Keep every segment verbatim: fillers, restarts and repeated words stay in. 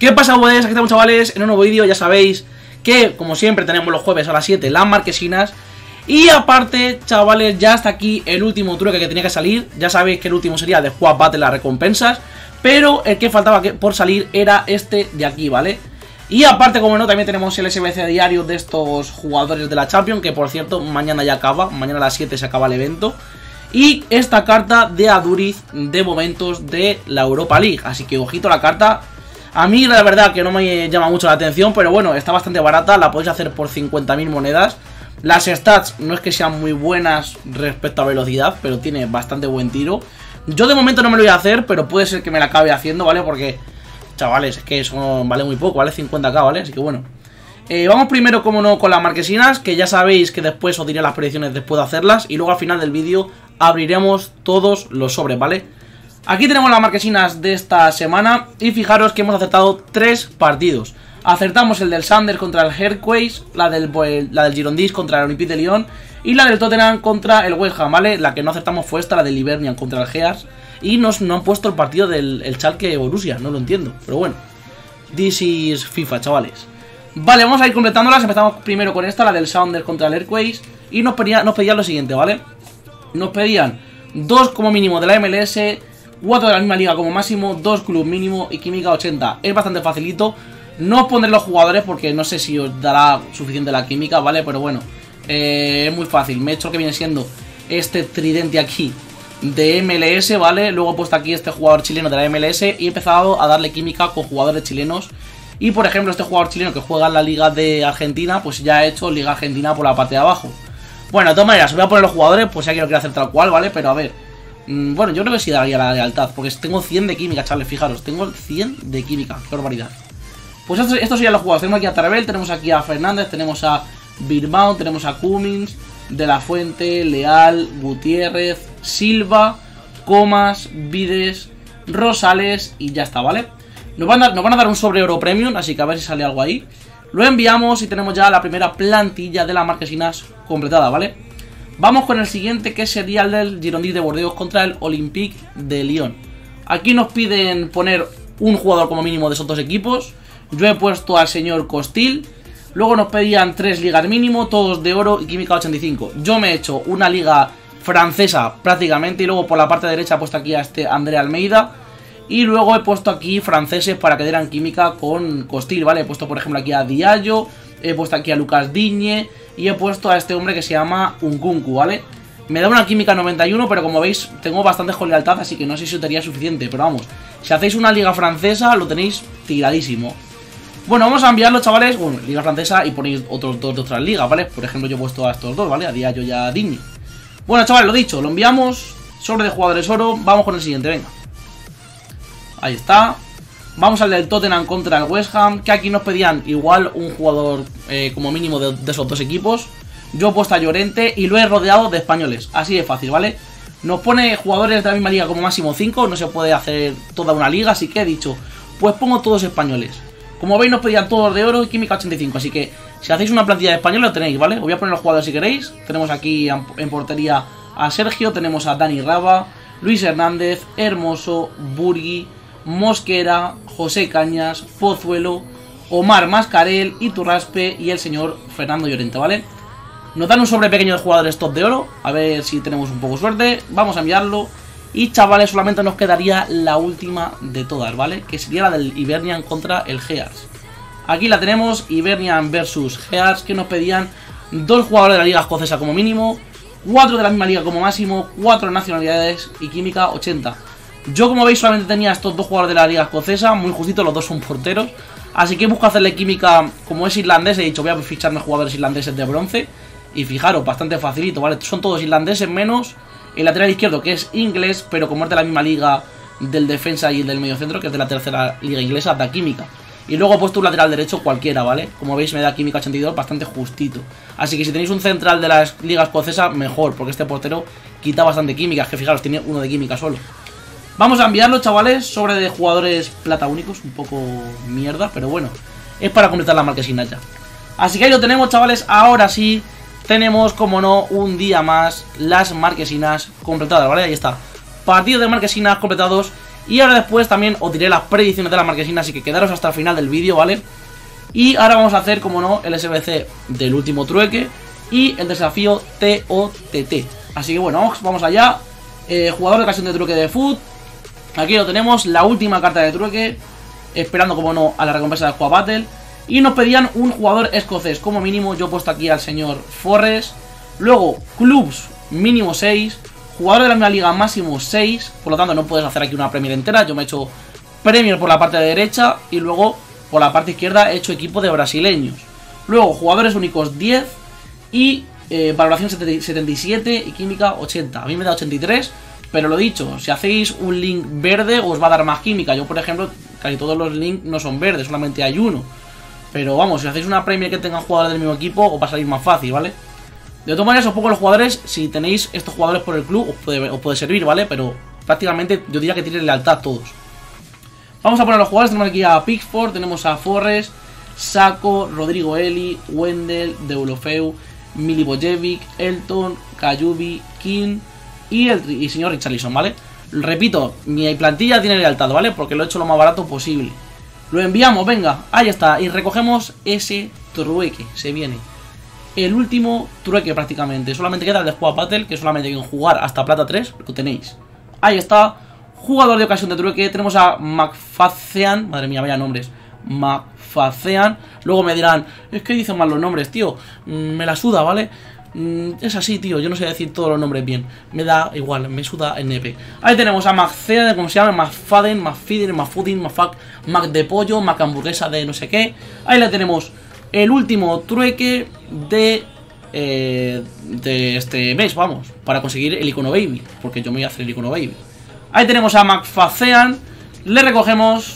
¿Qué pasa, bodes? Aquí estamos, chavales, en un nuevo vídeo. Ya sabéis que, como siempre, tenemos los jueves a las siete las marquesinas. Y aparte, chavales, ya está aquí el último truque que tenía que salir. Ya sabéis que el último sería de Squad Battle, las recompensas. Pero el que faltaba por salir era este de aquí, ¿vale? Y aparte, como no, también tenemos el S B C diario de estos jugadores de la Champions, que por cierto, mañana ya acaba, mañana a las siete se acaba el evento. Y esta carta de Aduriz de momentos de la Europa League. Así que ojito la carta. A mí la verdad que no me llama mucho la atención, pero bueno, está bastante barata, la podéis hacer por cincuenta mil monedas. Las stats no es que sean muy buenas respecto a velocidad, pero tiene bastante buen tiro. Yo de momento no me lo voy a hacer, pero puede ser que me la acabe haciendo, ¿vale? Porque, chavales, es que eso vale muy poco, vale cincuenta k, ¿vale? Así que bueno. Eh, vamos primero, como no, con las marquesinas, que ya sabéis que después os diré las predicciones después de hacerlas. Y luego al final del vídeo abriremos todos los sobres, ¿vale? Aquí tenemos las marquesinas de esta semana. Y fijaros que hemos acertado tres partidos. Acertamos el del Sanders contra el Hercules, la del, la del Girondins contra el Olympique de Lyon y la del Tottenham contra el West Ham, ¿vale? La que no acertamos fue esta, la del Hibernian contra el Gears. Y nos no han puesto el partido del el Schalke Borussia, no lo entiendo, pero bueno. This is FIFA, chavales. Vale, vamos a ir completándolas. Empezamos primero con esta, la del Sanders contra el Hercules. Y nos pedían, nos pedían lo siguiente, ¿vale? Nos pedían dos como mínimo de la M L S, cuatro de la misma liga como máximo, dos club mínimo y química ochenta. Es bastante facilito. No os pondré los jugadores porque no sé si os dará suficiente la química, ¿vale? Pero bueno, eh, es muy fácil. Me he hecho lo que viene siendo este tridente aquí de M L S, ¿vale? Luego he puesto aquí este jugador chileno de la M L S y he empezado a darle química con jugadores chilenos. Y por ejemplo, este jugador chileno que juega en la liga de Argentina, pues ya ha hecho liga argentina por la parte de abajo. Bueno, de todas maneras, os voy a poner los jugadores, pues ya que lo quiero hacer tal cual, ¿vale? Pero a ver, mmm, bueno, yo creo que sí daría la lealtad, porque tengo cien de química, chavales, fijaros, tengo cien de química, qué barbaridad. Pues estos, estos serían los jugadores. Tenemos aquí a Tarabel, tenemos aquí a Fernández, tenemos a Birmao, tenemos a Cummins, De La Fuente, Leal, Gutiérrez, Silva, Comas, Vides, Rosales y ya está, ¿vale? Nos van, a, nos van a dar un sobre oro premium, así que a ver si sale algo ahí. Lo enviamos y tenemos ya la primera plantilla de las marquesinas completada, ¿vale? Vamos con el siguiente, que sería el del Girondins de Bordeaux contra el Olympique de Lyon. Aquí nos piden poner un jugador como mínimo de esos dos equipos. Yo he puesto al señor Costil. Luego nos pedían tres ligas mínimo, todos de oro y química ochenta y cinco. Yo me he hecho una liga francesa prácticamente. Y luego por la parte derecha he puesto aquí a este André Almeida. Y luego he puesto aquí franceses para que dieran química con Costil, ¿vale? He puesto por ejemplo aquí a Diallo. He puesto aquí a Lucas Digne. Y he puesto a este hombre que se llama Nkunku, ¿vale? Me da una química noventa y uno, pero como veis tengo bastante con lealtad, así que no sé si os sería suficiente. Pero vamos, si hacéis una liga francesa lo tenéis tiradísimo. Bueno, vamos a enviarlo, chavales. Bueno, liga francesa y ponéis otros dos de otras ligas, ¿vale? Por ejemplo, yo he puesto a estos dos, ¿vale? A Diallo y a Digne. Bueno, chavales, lo dicho, lo enviamos. Sobre de jugadores oro. Vamos con el siguiente, venga. Ahí está. Vamos al del Tottenham contra el West Ham, que aquí nos pedían igual un jugador eh, como mínimo de, de esos dos equipos. Yo he puesto a Llorente y lo he rodeado de españoles. Así de fácil, ¿vale? Nos pone jugadores de la misma liga como máximo cinco. No se puede hacer toda una liga, así que he dicho, pues pongo todos españoles. Como veis nos pedían todos de oro y química ochenta y cinco. Así que si hacéis una plantilla de español lo tenéis, ¿vale? Os voy a poner los jugadores si queréis. Tenemos aquí en portería a Sergio. Tenemos a Dani Raba, Luis Hernández, Hermoso, Burgui, Mosquera, José Cañas, Pozuelo, Omar Mascarel, Iturraspe y el señor Fernando Llorente, ¿vale? Nos dan un sobre pequeño de jugadores top de oro. A ver si tenemos un poco de suerte. Vamos a enviarlo. Y chavales, solamente nos quedaría la última de todas, ¿vale? Que sería la del Hibernian contra el Gears. Aquí la tenemos, Hibernian versus Gears, que nos pedían dos jugadores de la liga escocesa como mínimo, cuatro de la misma liga como máximo, cuatro nacionalidades y química ochenta. Yo, como veis, solamente tenía estos dos jugadores de la liga escocesa, muy justito, los dos son porteros. Así que busco hacerle química, como es irlandés, he dicho voy a ficharme jugadores irlandeses de bronce. Y fijaros, bastante facilito, ¿vale? Son todos irlandeses menos el lateral izquierdo, que es inglés, pero como es de la misma liga del defensa y del medio centro, que es de la tercera liga inglesa, da química. Y luego he puesto un lateral derecho cualquiera, ¿vale? Como veis me da química ochenta y dos, bastante justito. Así que si tenéis un central de la liga escocesa, mejor, porque este portero quita bastante química. Es que fijaros, tiene uno de química solo. Vamos a enviarlo, chavales, sobre de jugadores plata únicos, un poco mierda, pero bueno, es para completar las marquesinas ya. Así que ahí lo tenemos, chavales, ahora sí. Tenemos, como no, un día más las marquesinas completadas, ¿vale? Ahí está. Partido de marquesinas completados. Y ahora después también os diré las predicciones de la marquesina, así que quedaros hasta el final del vídeo, ¿vale? Y ahora vamos a hacer, como no, el S B C del último trueque y el desafío T O T T. Así que bueno, vamos allá. eh, Jugador de ocasión de trueque de foot. Aquí lo tenemos, la última carta de trueque, esperando, como no, a la recompensa de Squad Battle. Y nos pedían un jugador escocés, como mínimo. Yo he puesto aquí al señor Forrest. Luego, clubs, mínimo seis. Jugador de la misma liga, máximo seis. Por lo tanto, no puedes hacer aquí una Premier entera. Yo me he hecho Premier por la parte de derecha. Y luego, por la parte izquierda, he hecho equipo de brasileños. Luego, jugadores únicos diez. Y eh, valoración setenta y siete y química ochenta. A mí me da ochenta y tres. Pero lo dicho, si hacéis un link verde, os va a dar más química. Yo, por ejemplo, casi todos los links no son verdes, solamente hay uno. Pero vamos, si hacéis una Premier que tengan jugadores del mismo equipo, os va a salir más fácil, ¿vale? De todas maneras, os pongo los jugadores. Si tenéis estos jugadores por el club, os puede, os puede servir, ¿vale? Pero prácticamente yo diría que tienen lealtad todos. Vamos a poner los jugadores. Tenemos aquí a Pickford, tenemos a Forrest, Sako, Rodrigo Eli, Wendell, Deulofeu, Milivojevic, Elton, Kajubi, King y el y señor Richarlison, ¿vale? Repito, mi plantilla tiene lealtad, ¿vale? Porque lo he hecho lo más barato posible. Lo enviamos, venga, ahí está. Y recogemos ese trueque, se viene el último trueque prácticamente. Solamente queda el de Squad Battle, que solamente hay que jugar hasta plata tres, lo tenéis. Ahí está, jugador de ocasión de trueque. Tenemos a McFadzean, madre mía, vaya nombres. McFadzean. Luego me dirán, es que dicen mal los nombres, tío. Me la suda, ¿vale? Es así, tío, yo no sé decir todos los nombres bien. Me da igual, me suda N P. Ahí tenemos a McFadzean, como se llama, McFadden, McFeeder, McFooding, McFac, Mac de pollo, Mac hamburguesa de no sé qué. Ahí la tenemos. El último trueque de eh, de este mes, vamos, para conseguir el icono baby, porque yo me voy a hacer el icono baby. Ahí tenemos a McFadzean, le recogemos.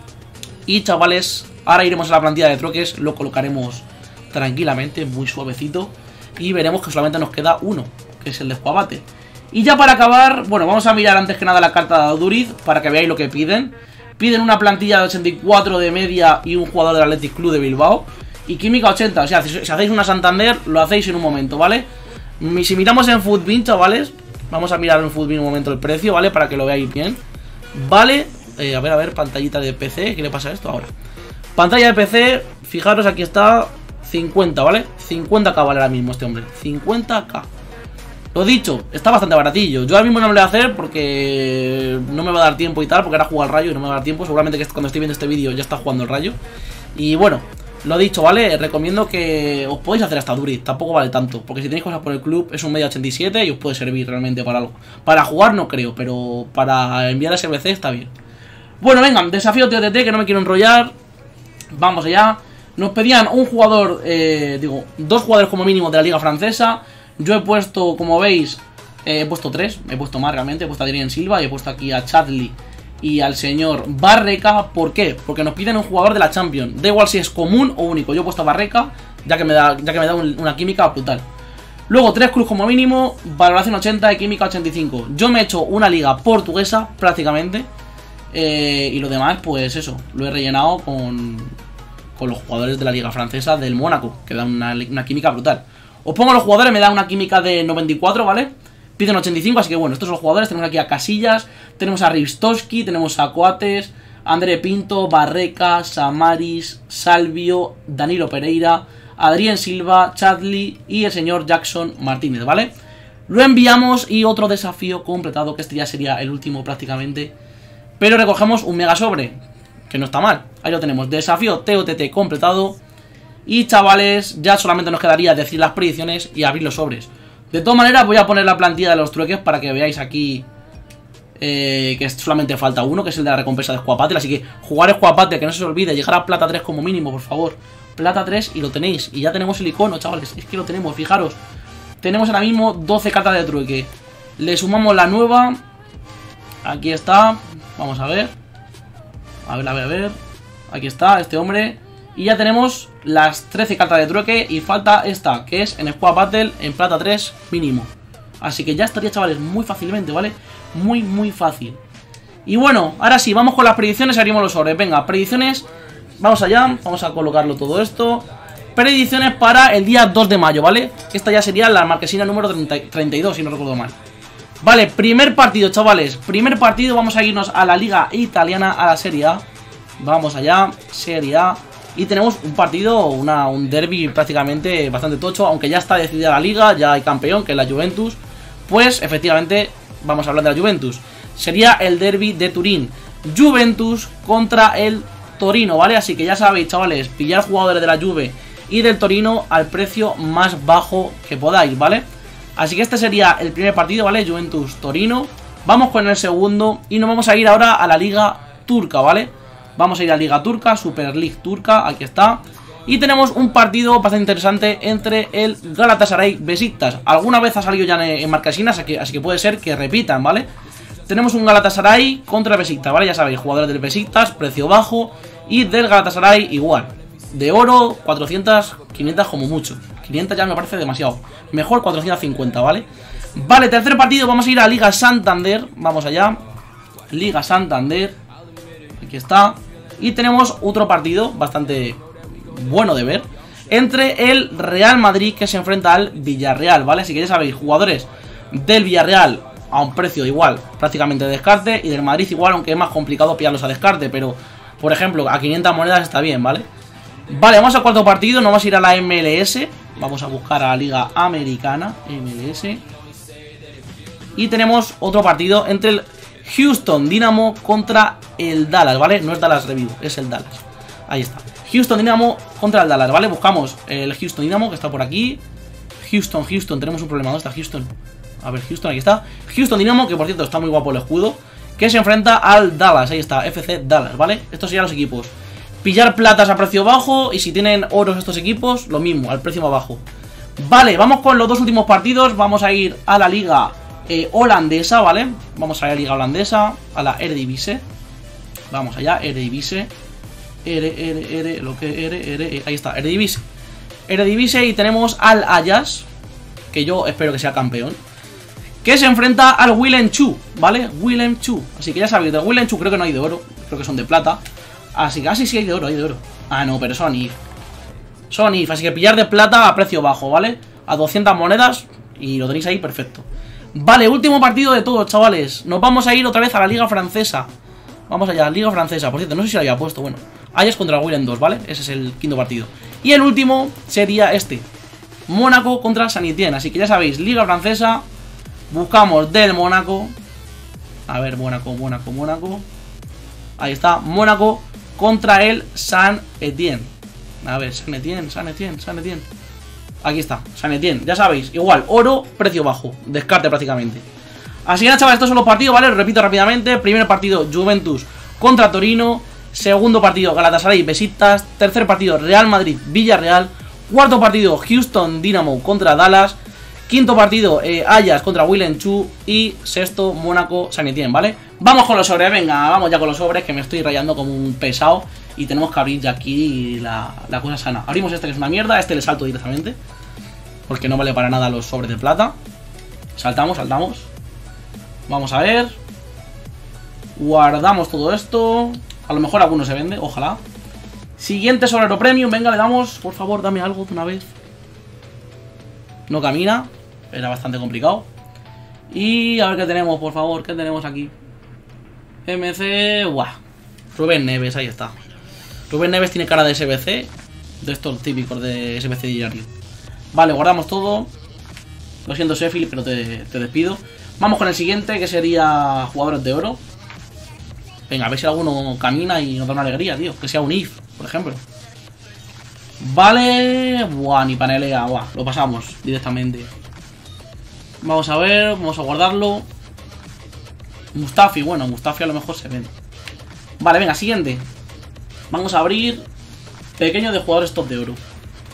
Y chavales, ahora iremos a la plantilla de trueques, lo colocaremos tranquilamente, muy suavecito. Y veremos que solamente nos queda uno, que es el de Squad Battle. Y ya para acabar, bueno, vamos a mirar antes que nada la carta de Duriz, para que veáis lo que piden. Piden una plantilla de ochenta y cuatro de media y un jugador del Athletic Club de Bilbao. Y química ochenta, o sea, si, si hacéis una Santander, lo hacéis en un momento, ¿vale? Si miramos en Footbin, chavales, vamos a mirar en Footbin un momento el precio, ¿vale? Para que lo veáis bien. Vale, eh, a ver, a ver, pantallita de P C, ¿qué le pasa a esto ahora? Pantalla de P C, fijaros, aquí está cincuenta, ¿vale? cincuenta K vale ahora mismo este hombre, cincuenta K. Lo dicho, está bastante baratillo. Yo ahora mismo no lo voy a hacer porque no me va a dar tiempo y tal, porque ahora juega el Rayo y no me va a dar tiempo. Seguramente que cuando estoy viendo este vídeo ya está jugando el Rayo. Y bueno, lo dicho, ¿vale? Recomiendo que os podéis hacer hasta Duriz, tampoco vale tanto, porque si tenéis cosas por el club es un media ochenta y siete y os puede servir realmente para algo. Para jugar no creo, pero para enviar a S B C está bien. Bueno, venga, desafío T O T T, que no me quiero enrollar. Vamos allá. Nos pedían un jugador, eh, digo, dos jugadores como mínimo de la liga francesa. Yo he puesto, como veis, eh, he puesto tres, he puesto más realmente, he puesto a Adrien Silva y he puesto aquí a Chadli y al señor Barreca. ¿Por qué? Porque nos piden un jugador de la Champions. Da igual si es común o único. Yo he puesto a Barreca, ya que me da, ya que me da un, una química brutal. Luego tres clubs como mínimo, valoración ochenta y química ochenta y cinco. Yo me he hecho una liga portuguesa prácticamente. Eh, y lo demás, pues eso, lo he rellenado con, con los jugadores de la liga francesa del Mónaco, que dan una, una química brutal. Os pongo a los jugadores, me da una química de noventa y cuatro, ¿vale? Piden ochenta y cinco, así que bueno, estos son los jugadores. Tenemos aquí a Casillas, tenemos a Rivstowski, tenemos a Coates, André Pinto, Barreca, Samaris, Salvio, Danilo Pereira, Adrien Silva, Chadli y el señor Jackson Martínez, ¿vale? Lo enviamos y otro desafío completado, que este ya sería el último prácticamente. Pero recogemos un mega sobre, que no está mal. Ahí lo tenemos, desafío T O T T completado. Y chavales, ya solamente nos quedaría decir las predicciones y abrir los sobres. De todas maneras voy a poner la plantilla de los trueques para que veáis aquí eh, que solamente falta uno, que es el de la recompensa de Squad Battle. Así que jugar Squad Battle, que no se os olvide, llegar a plata tres como mínimo, por favor. Plata tres y lo tenéis. Y ya tenemos el icono, chavales, es que lo tenemos, fijaros. Tenemos ahora mismo doce cartas de trueque. Le sumamos la nueva. Aquí está. Vamos a ver. A ver, a ver, a ver. Aquí está, este hombre. Y ya tenemos las trece cartas de trueque. Y falta esta, que es en Squad Battle en plata tres mínimo. Así que ya estaría, chavales, muy fácilmente, ¿vale? Muy, muy fácil. Y bueno, ahora sí, vamos con las predicciones y abrimos los sobres. Venga, predicciones. Vamos allá, vamos a colocarlo todo esto. Predicciones para el día dos de mayo, ¿vale? Esta ya sería la marquesina número treinta y dos, si no recuerdo mal. Vale, primer partido, chavales. Primer partido, vamos a irnos a la Liga Italiana, a la Serie A. Vamos allá, Serie A. Y tenemos un partido, una, un derbi prácticamente bastante tocho. Aunque ya está decidida la Liga, ya hay campeón, que es la Juventus. Pues, efectivamente, vamos a hablar de la Juventus. Sería el derbi de Turín. Juventus contra el Torino, ¿vale? Así que ya sabéis, chavales, pillar jugadores de la Juve y del Torino al precio más bajo que podáis, ¿vale? Así que este sería el primer partido, ¿vale? Juventus-Torino. Vamos con el segundo y nos vamos a ir ahora a la Liga Turca, ¿vale? Vamos a ir a la Liga Turca, Super League Turca, aquí está. Y tenemos un partido bastante interesante entre el Galatasaray Besiktas. Alguna vez ha salido ya en Marquesinas, así que, así que puede ser que repitan, ¿vale? Tenemos un Galatasaray contra el Besiktas, ¿vale? Ya sabéis, jugadores del Besiktas, precio bajo. Y del Galatasaray igual. De oro, cuatrocientas, quinientas como mucho. quinientas ya me parece demasiado. Mejor cuatrocientos cincuenta, ¿vale? Vale, tercer partido, vamos a ir a Liga Santander. Vamos allá. Liga Santander. Aquí está. Y tenemos otro partido bastante bueno de ver. Entre el Real Madrid que se enfrenta al Villarreal, ¿vale? Así que ya sabéis, jugadores del Villarreal a un precio igual, prácticamente de descarte. Y del Madrid igual, aunque es más complicado pillarlos a descarte. Pero, por ejemplo, a quinientas monedas está bien, ¿vale? Vale, vamos al cuarto partido, nos vamos a ir a la M L S. Vamos a buscar a la Liga Americana, M L S. Y tenemos otro partido entre el Houston Dynamo contra el Dallas, ¿vale? No es Dallas Review, es el Dallas. Ahí está, Houston Dynamo contra el Dallas, ¿vale? Buscamos el Houston Dynamo, que está por aquí. Houston, Houston, tenemos un problema, ¿dónde está Houston? A ver, Houston, aquí está. Houston Dynamo, que por cierto está muy guapo el escudo, que se enfrenta al Dallas, ahí está, F C Dallas, ¿vale? Estos serían los equipos. Pillar platas a precio bajo y si tienen oros estos equipos, lo mismo, al precio más bajo. Vale, vamos con los dos últimos partidos. Vamos a ir a la liga eh, holandesa, ¿vale? Vamos a ir a la liga holandesa, a la Eredivisie. Vamos allá, Eredivisie. R, R, R, lo que R, R, ahí está, Eredivisie. Eredivisie y tenemos al Ajax, que yo espero que sea campeón, que se enfrenta al Willem Chu, ¿vale? Willem Chu. Así que ya sabéis, de Willem Chu creo que no hay de oro, creo que son de plata. Así que, ah, sí, sí, hay de oro, hay de oro. Ah, no, pero son I F. Son I F, así que pillar de plata a precio bajo, ¿vale? A doscientas monedas y lo tenéis ahí perfecto. Vale, último partido de todos, chavales. Nos vamos a ir otra vez a la Liga Francesa. Vamos allá, Liga Francesa. Por cierto, no sé si lo había puesto, bueno. Ajax contra el Willem dos, ¿vale? Ese es el quinto partido. Y el último sería este. Mónaco contra Saint-Étienne. Así que ya sabéis, Liga Francesa. Buscamos del Mónaco. A ver, Mónaco, Mónaco, Mónaco. Ahí está, Mónaco contra el Saint-Étienne. A ver, Saint-Étienne, Saint-Étienne, Saint-Étienne. Aquí está, Saint-Étienne, ya sabéis, igual, oro, precio bajo, descarte prácticamente. Así que nada, chavales, estos son los partidos, ¿vale? Lo repito rápidamente. Primer partido, Juventus contra Torino. Segundo partido, Galatasaray, Besiktas. Tercer partido, Real Madrid, Villarreal. Cuarto partido, Houston Dynamo contra Dallas. Quinto partido, eh, Ajax contra Willem Chu. Y sexto, Mónaco, Saint-Étienne, ¿vale? Vamos con los sobres, venga, vamos ya con los sobres, que me estoy rayando como un pesado. Y tenemos que abrir ya aquí la, la cosa sana. Abrimos este que es una mierda, este le salto directamente, porque no vale para nada los sobres de plata. Saltamos, saltamos. Vamos a ver. Guardamos todo esto. A lo mejor alguno se vende, ojalá. Siguiente sobrero premium, venga, le damos. Por favor, dame algo de una vez. No camina, era bastante complicado. Y a ver qué tenemos, por favor, qué tenemos aquí. M C, guau. Rubén Neves, ahí está. Rubén Neves tiene cara de S B C, de estos típicos de S B C diario. Vale, guardamos todo. Lo siento, Sheffield, pero te, te despido. Vamos con el siguiente, que sería jugadores de oro. Venga, a ver si alguno camina y nos da una alegría, tío. Que sea un I F, por ejemplo. Vale. Buah, ni panelea, buah. Lo pasamos directamente. Vamos a ver, vamos a guardarlo. Mustafi, bueno, Mustafi a lo mejor se vende. Vale, venga, siguiente. Vamos a abrir pequeño de jugadores top de oro.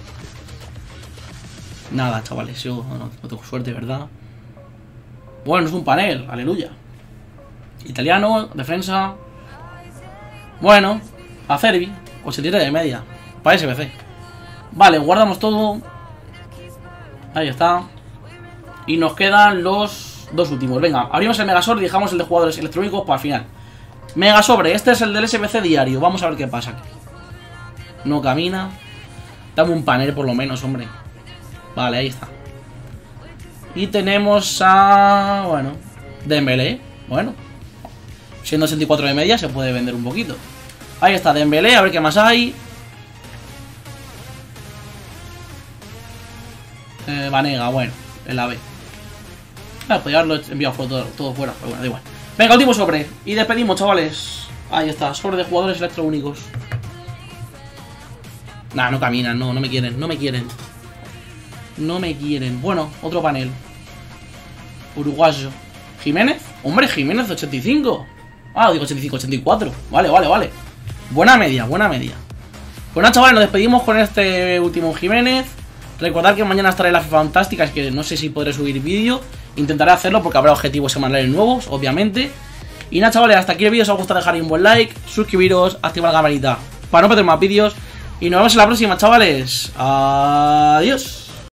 Nada, chavales, yo no, no tengo suerte, ¿verdad? Bueno, es un panel, aleluya. Italiano, defensa. Bueno, Acerbi, ochenta y tres de media. Para S B C. Vale, guardamos todo. Ahí está. Y nos quedan los dos últimos. Venga, abrimos el Megasobre y dejamos el de jugadores electrónicos para el final. Megasobre, este es el del S B C diario. Vamos a ver qué pasa aquí. No camina. Dame un panel por lo menos, hombre. Vale, ahí está. Y tenemos a... bueno, Dembélé, bueno. Siendo ochenta y cuatro de media se puede vender un poquito. Ahí está Dembélé, a ver qué más hay. Eh, Vanega, bueno, en la B. Ah, podría haberlo enviado todo, todo fuera, pero bueno, da igual. Venga, último sobre. Y despedimos, chavales. Ahí está, sobre de jugadores electroúnicos. Nah, no caminan, no, no me quieren, no me quieren. No me quieren. Bueno, otro panel. Uruguayo. ¿Jiménez? Hombre, Jiménez ochenta y cinco. Ah, digo ochenta y cinco, ochenta y cuatro. Vale, vale, vale. Buena media, buena media. Pues nada, chavales, nos despedimos con este último Jiménez. Recordad que mañana estaré en la FIFA Fantástica, es que no sé si podré subir vídeo. Intentaré hacerlo porque habrá objetivos semanales nuevos, obviamente. Y nada, chavales, hasta aquí el vídeo. Si os ha gustado, dejar un buen like, suscribiros, activar la campanita para no perder más vídeos. Y nos vemos en la próxima, chavales. Adiós.